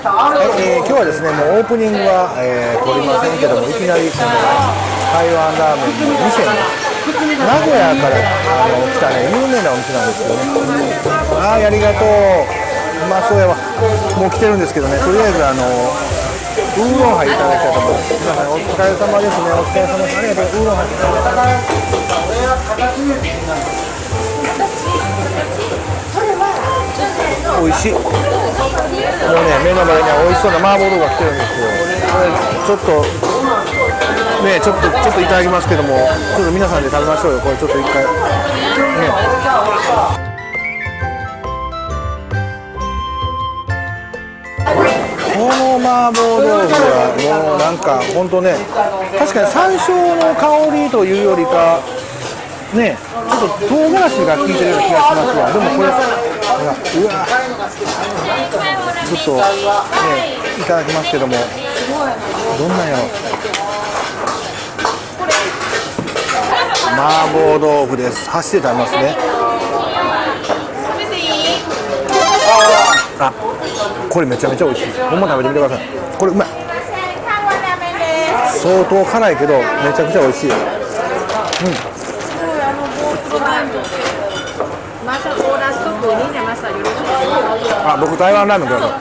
今日はですね、もうオープニングは、撮りませんけども、いきなりこの台湾ラーメンの店に名古屋から来たね、有名なお店なんですよね。ありがとう、うまそうやわ。もう来てるんですけどね、とりあえずウーロンハイいただきたいと思います。皆さんお疲れ様ですね、お疲れ様です。ありがとう。ウーロンハイ美味しい。もうね、目の前には美味しそうな麻婆豆腐が来てるんですよ。これちょっとね、ちょっといただきますけども、ちょっと皆さんで食べましょうよ。これちょっと一回ね。この麻婆豆腐はもうなんか本当ね、確かに山椒の香りというよりかね、ちょっと唐辛子が効いてるような気がしますわ。でもこれ、うわ、ちょっとね、いただきますけども、どんなんやろ。麻婆豆腐です。箸で食べますね。これめちゃめちゃ美味しい。ほんま食べてみてください。これうまい。相当辛いけどめちゃくちゃ美味しい。僕台湾ラーメンくださ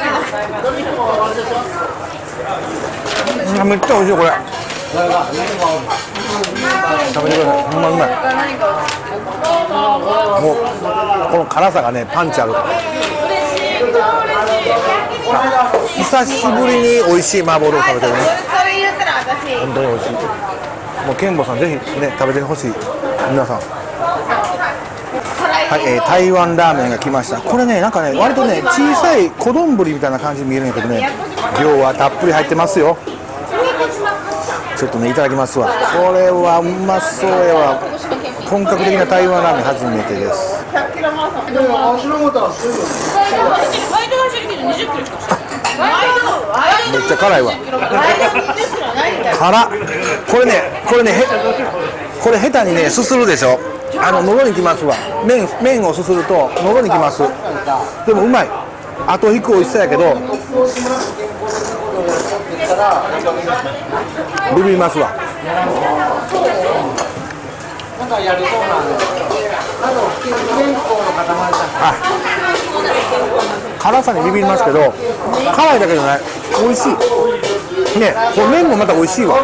い。めっちゃ美味しいこれ。食べてください。ほんまうまい。もうこの辛さがねパンチある。久しぶりに美味しい麻婆豆腐食べてるね。本当に美味しい。もうケンボさんぜひね食べてほしい皆さん。はい、台湾ラーメンが来ました。これねなんかね割とね小さい小丼みたいな感じに見えるんやけどね、量はたっぷり入ってますよ。ちょっとねいただきますわ。これはうまそうやわ。本格的な台湾ラーメン初めてです。めっちゃ辛いわ。辛っ。これ下手にねすするでしょ。喉にきますわ。麺をすすると喉にきます。でもうまい。後引く美味しさやけどビビりますわ。辛さにビビりますけど辛いだけじゃない、美味しいね。これ麺もまた美味しいわ。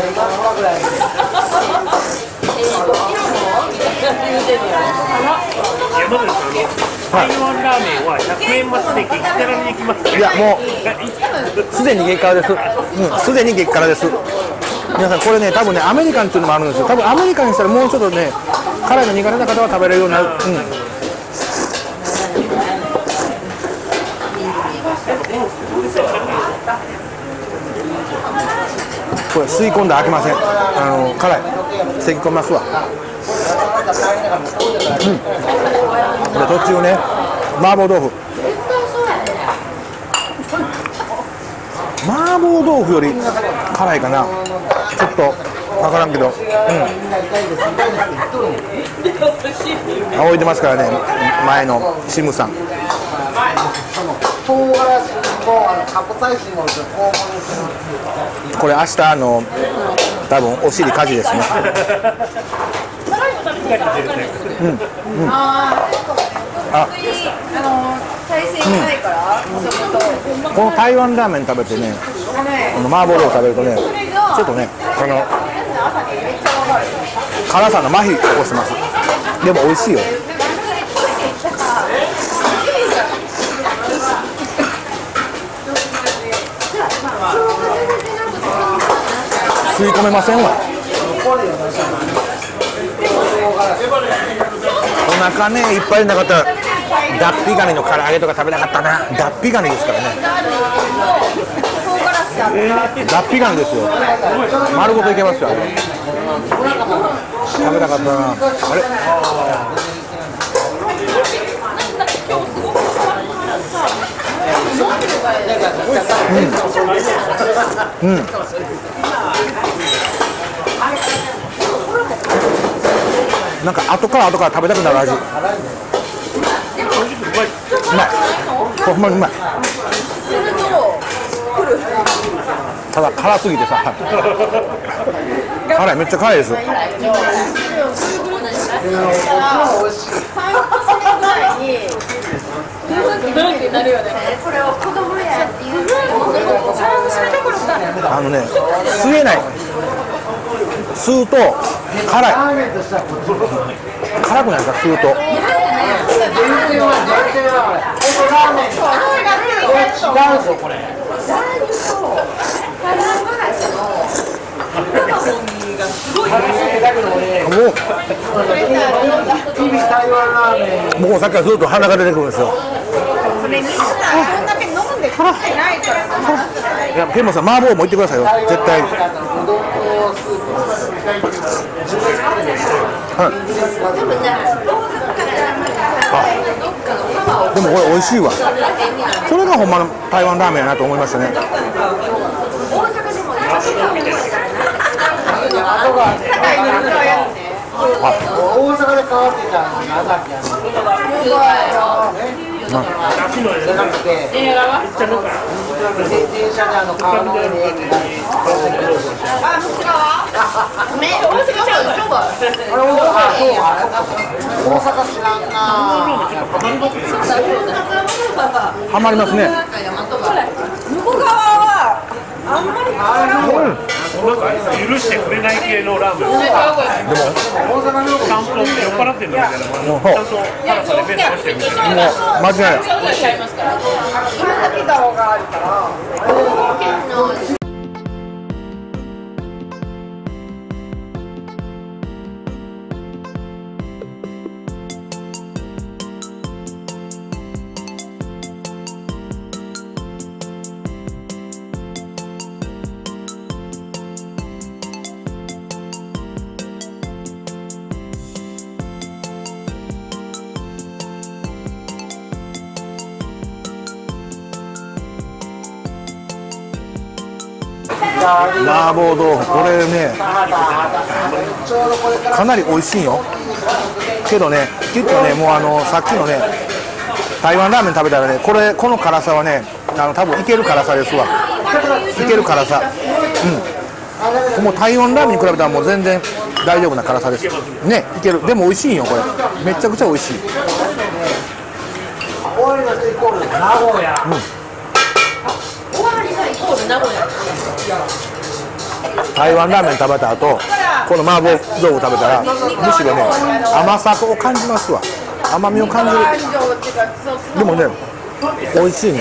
台湾ラーメンは100円増しで激辛に行きます。いやもうすでに激辛です。すでに激辛です。皆さんこれね多分ねアメリカンっていうのもあるんですよ。多分アメリカンにしたらもうちょっとね辛いの苦手な方は食べれるようになる。これ吸い込んで飽きません。辛い吸い込みますわ。これ途中ね麻婆豆腐より辛いかな。ちょっと分からんけど、仰いでますからね前のシムさん。これ明日多分お尻火事ですね。この台湾ラーメン食べてね、この麻婆豆腐食べるとね、ちょっとね辛さの麻痺起こしてます。でも美味しいよ。吸い込めませんわ。お腹ねいっぱいなかったら脱皮ガニの唐揚げとか食べなかったな。脱皮ガニですからね。脱皮ガニですよ。丸ごといけますよ。食べなかったな。あれなんか後から食べたくなる味。うまい。 ほんまにうまい。ただ辛すぎてさ、辛い、めっちゃ辛いです。あのね、吸えない。吸うと辛い。辛くないですか、吸うと。もうさっきからずっと鼻が出てくるんですよ。いや、ペンモさん、麻婆も言ってくださいよ、絶対。はい、あ、でもこれ美味しいわ。それがほんまの台湾ラーメンやなと思いましたね。 大阪で変わってた長崎やじゃなくて電車で川の上に駅が大阪知らんな。 ハマりますね。 向こう側はあんまりなんか許してくれない系のラーメン。でもちゃんと酔っ払ってんのみたいな。ちゃんと辛さで目指してるみたいな。 もう間違いない。麻婆豆腐、これね、かなり美味しいよ。けどね、結構ね、もうさっきのね、台湾ラーメン食べたらね、この辛さはね、多分いける辛さですわ。いける辛さ。うん。もう台湾ラーメンに比べたらもう全然大丈夫な辛さです。ね、いける。でも美味しいよ、これ。めちゃくちゃ美味しい。台湾ラーメン食べた後、この麻婆豆腐食べたら、むしろね、甘さを感じますわ。甘みを感じる。でもね、美味しいね。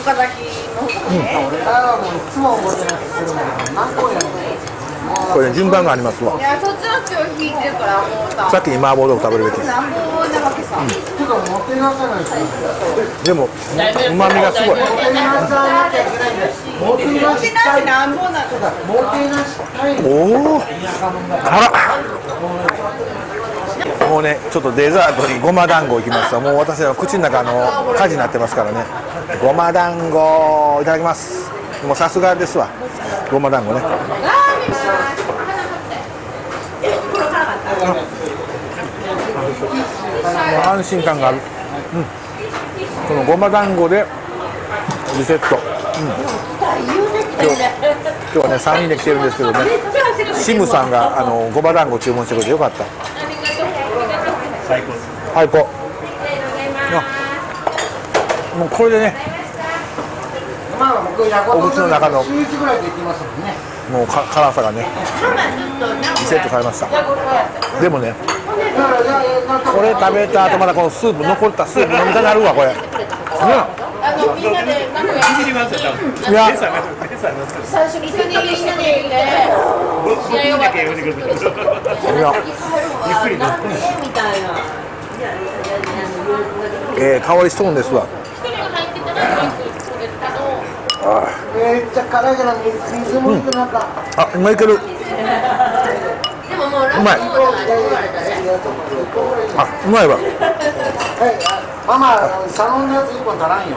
これね、順番がありますわ。さっきに麻婆豆腐食べるべき。でも、旨味がすごい。おお、辛っ。もうね、ちょっとデザートにごま団子いきました。もう私は口の中火事になってますからね。ごま団子いただきます。もうさすがですわ。ごま団子ね。安心感がある。このごま団子でリセット。今日はね3人で来てるんですけどね、シムさんがごま団子注文してくれてよかった。最高。もうこれでね、お口の中のもう辛さがねリセットされました。でもね、これ食べた後まだこのスープ、残ったスープ飲みたくなるわこれ。いや、 最初にみんなで香りしとんですわ。 めっちゃ辛いから水もなんか。 あ、今いける。うまい。あ、うまいわ。 ママ、頼んだやつ1本足らんよ。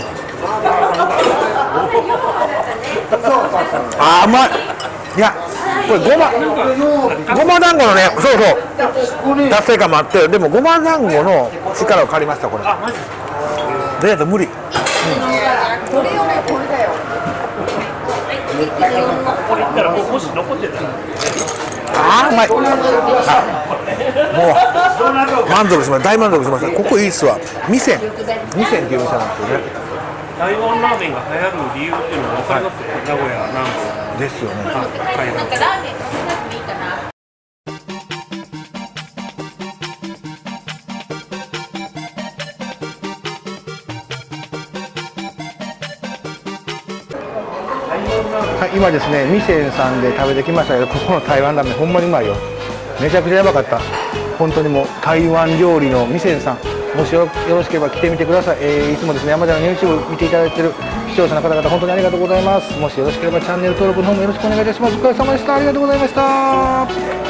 あ、うまい。いや、これごま団子のね、そうそう達成感もあって、でもごま団子の力を借りましたこれ。で無理。 これよりこれだよ。 これ行ったらもし残ってたらあーうまい。もう満足しました。大満足しました。ここいいっすわ。味仙っていう店なんですよね。 台湾ラーメンが流行る理由っていうのが分かりますよ、名古屋南部ですよね。 台湾なんかラーメン飲めなくていいかな。 はい、今ですね、味仙さんで食べてきましたけど、ここの台湾ラーメンほんまにうまいよ。めちゃくちゃやばかった。本当にもう台湾料理の味仙さん、もしよろしければ来てみてください。いつもですね、山田の YouTube 見ていただいている視聴者の方々、本当にありがとうございます。もしよろしければチャンネル登録の方もよろしくお願いいたします。お疲れ様でした。ありがとうございました。